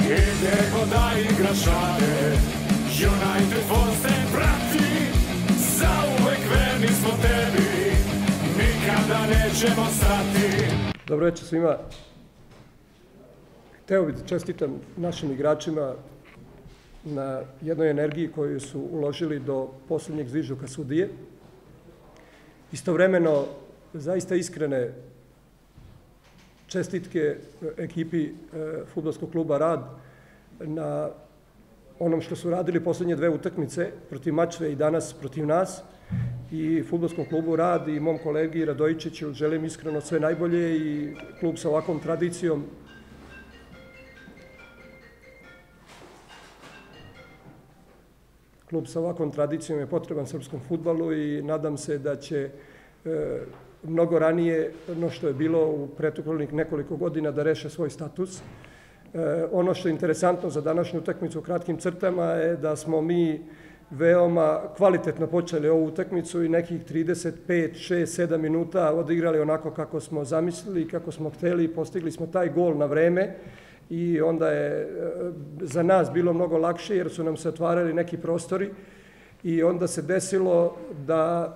Idemo da igraš rade, United Force te prati, zauvek verni smo tebi, nikada nećemo stati. Dobro večer svima. Hteo bih da čestitam našim igračima na jednoj energiji koju su uložili do poslednjeg zvižduka sudije. Istovremeno, zaista iskrene čestitke ekipi fudbalskog kluba Rad na onom što su radili poslednje dve utakmice protiv Mačve i danas protiv nas. I fudbalskom klubu Rad i mom kolegi Radojičiću želim iskreno sve najbolje i klub sa ovakvom tradicijom je potreban srpskom fudbalu i nadam se da će mnogo ranije no što je bilo u prethodnih nekoliko godina da reše svoj status. Ono što je interesantno za današnju utakmicu u kratkim crtama je da smo mi veoma kvalitetno počeli ovu utakmicu i nekih 35, 6, 7 minuta odigrali onako kako smo zamislili i kako smo hteli. Postigli smo taj gol na vreme i onda je za nas bilo mnogo lakše jer su nam se otvarali neki prostori i onda se desilo da,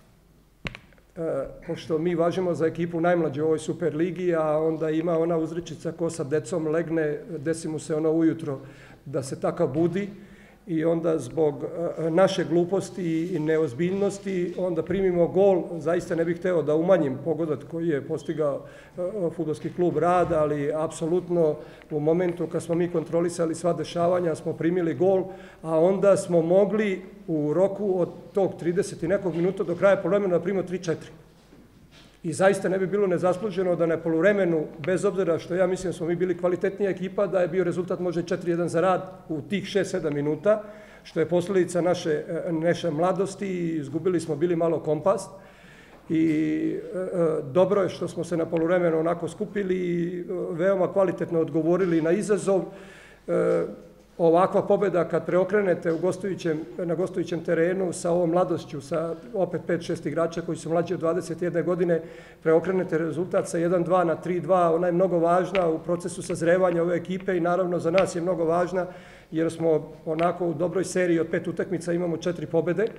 pošto mi važimo za ekipu najmlađe u ovoj Superligi, a onda ima ona uzrečica ko sa decom legne, desi mu se ono ujutro da se takav budi i onda zbog naše gluposti i neozbiljnosti onda primimo gol. Zaista ne bih hteo da umanjim pogodak koji je postigao fudbalski klub Rad, ali apsolutno u momentu kad smo mi kontrolisali sva dešavanja smo primili gol, a onda smo mogli u roku od tog 30 i nekog minuta do kraja poluvremena da primimo 3-4. I zaista ne bi bilo nezasluženo da na poluvremenu, bez obzira što ja mislim da smo mi bili kvalitetnija ekipa, da je bio rezultat možda 4-1 za Rad u tih 6-7 minuta, što je posledica naše mladosti i izgubili smo bili malo kompas. I dobro je što smo se na poluvremenu onako skupili i veoma kvalitetno odgovorili na izazov. Ovakva pobeda kad preokrenete na gostujućem terenu sa ovom mladošću, sa opet 5-6 igrača koji su mlađi od 21 godine, preokrenete rezultat sa 1-2 na 3-2, ona je mnogo važna u procesu sazrevanja ove ekipe i naravno za nas je mnogo važna jer smo onako u dobroj seriji od 5 utakmica imamo 4 pobede.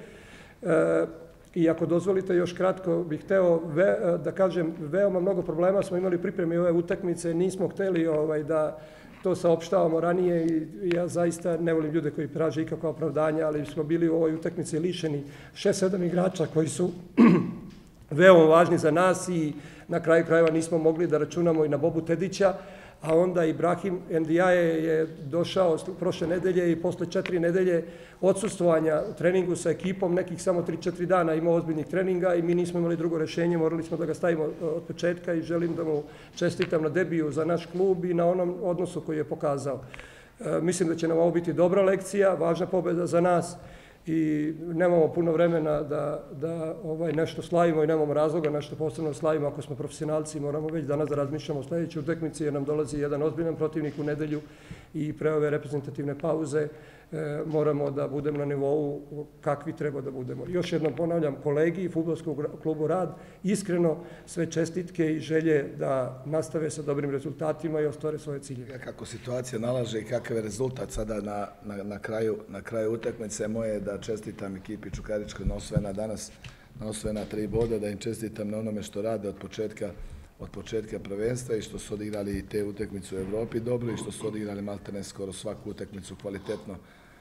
I ako dozvolite još kratko bih hteo da kažem, veoma mnogo problema smo imali u pripremi ove utakmice, nismo hteli da to saopštavamo ranije i ja zaista ne volim ljude koji traže ikakva opravdanja, ali smo bili u ovoj utakmici lišeni 6-7 igrača koji su veoma važni za nas i na kraju krajeva nismo mogli da računamo i na Bobu Tedića, a onda Ibrahim Ndiaye je došao prošle nedelje i posle 4 nedelje odsustvovanja u treningu sa ekipom, nekih samo 3-4 dana imao ozbiljnih treninga i mi nismo imali drugo rešenje, morali smo da ga stavimo od početka i želim da mu čestitam na debiju za naš klub i na onom odnosu koji je pokazao. Mislim da će nam ovo biti dobra lekcija, važna pobeda za nas i nemamo puno vremena da nešto slavimo i nemamo razloga nešto posebno slavimo. Ako smo profesionalci, moramo već danas da razmišljamo o sledećoj utakmici jer nam dolazi jedan ozbiljan protivnik u nedelju i pre ove reprezentativne pauze moramo da budemo na nivou kakvi treba da budemo. Još jednom ponavljam kolegi i fudbalskom klubu Rad, iskreno sve čestitke i želje da nastave sa dobrim rezultatima i ostvare svoje ciljeve. Kako situacija nalaže i kakav je rezultat sada na kraju utakmice, moje je da čestitam ekipi Čukaričkoj na osvojena 3 boda, da im čestitam na onome što rade od početka prvenstva i što su odigrali te utakmice u Evropi dobro i što su odigrali maltene skoro svaku utakmicu kvalitetno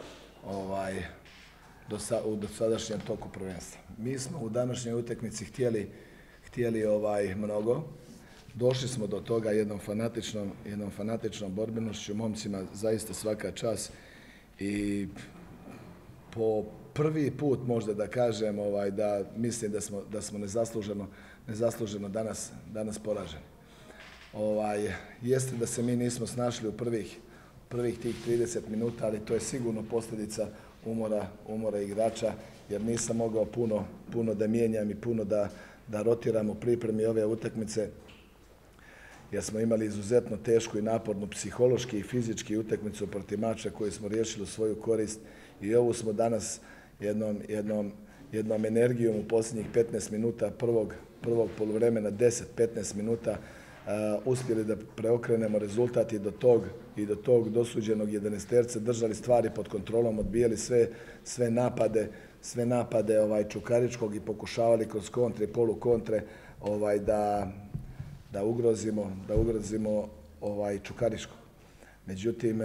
u dosadašnjem toku prvenstva. Mi smo u današnjoj utakmici htjeli mnogo. Došli smo do toga jednom fanatičnom borbenošću, momcima zaista svaka čast i po prvi put možda da kažem da mislim da smo nezasluženo danas poraženi. Jeste da se mi nismo snašli u prvih tih 30 minuta, ali to je sigurno posljedica umora igrača, jer nisam mogao puno da mijenjam i puno da rotiram u pripremi ove utakmice, jer smo imali izuzetno tešku i napornu psihološki i fizički utakmicu protiv Mačve koju smo riješili u svoju korist i ovu smo danas jednom energijom u posljednjih 15 minuta prvog poluvremena, 10-15 minuta uspjeli da preokrenemo rezultat i do tog dosuđenog 11-terca, držali stvari pod kontrolom, odbijali sve napade Čukaričkog i pokušavali kroz kontre i polukontre da ugrozimo Čukaričkog. Međutim,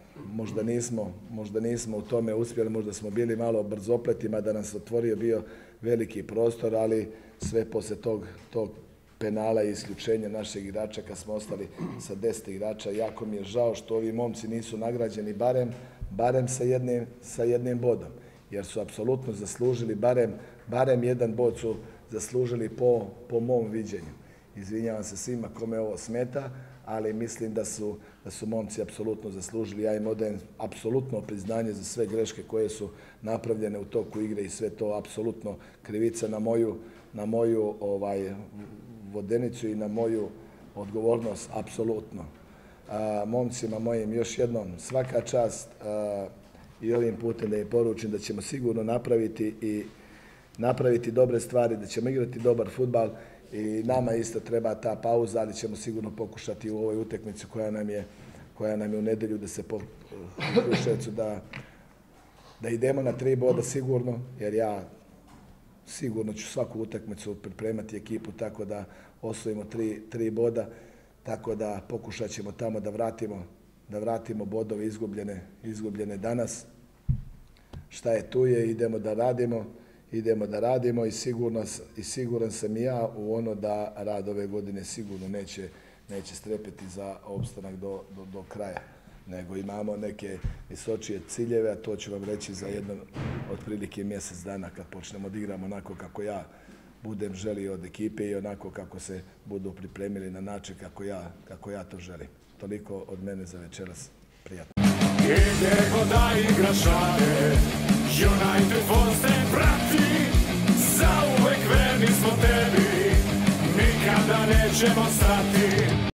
možda nismo u tome uspjeli, možda smo bili malo brzopletima da nam se otvorio bio veliki prostor, ali sve posle tog penala i isključenja našeg igrača kad smo ostali sa 10 igrača. Jako mi je žao što ovi momci nisu nagrađeni barem sa jednim bodom, jer su apsolutno zaslužili, barem jedan bod su zaslužili po mom viđenju. Izvinjavam se svima kome ovo smeta, ali mislim da su momci apsolutno zaslužili. Ja im odajem apsolutno priznanje za sve greške koje su napravljene u toku igre i sve to apsolutno krivica na moju vodenicu i na moju odgovornost, apsolutno. Momcima mojim još jednom svaka čast i ovim putem da im poručim da ćemo sigurno napraviti dobre stvari, da ćemo igrati dobar fudbal i nama isto treba ta pauza, ali ćemo sigurno pokušati u ovoj utakmici koja nam je u nedelju da se po Kruševcu da idemo na 3 boda sigurno, jer ja sigurno ću svaku utakmicu pripremati ekipu tako da osvojimo 3 boda, tako da pokušat ćemo tamo da vratimo bodove izgubljene danas. Šta je tu je, idemo da radimo i siguran sam i ja u ono da rad ove godine sigurno neće strepeti za opstanak do kraja, nego imamo neke visočije ciljeve, a to ću vam reći za jedno otprilike mjesec dana kad počnemo da igramo onako kako ja budem želio od ekipe i onako kako se budu pripremili na način kako ja to želim. Toliko od mene za večeras. Prijatno. Idemo da igrašate, United Force te prati, zauvek verni smo tebi, nikada nećemo stati.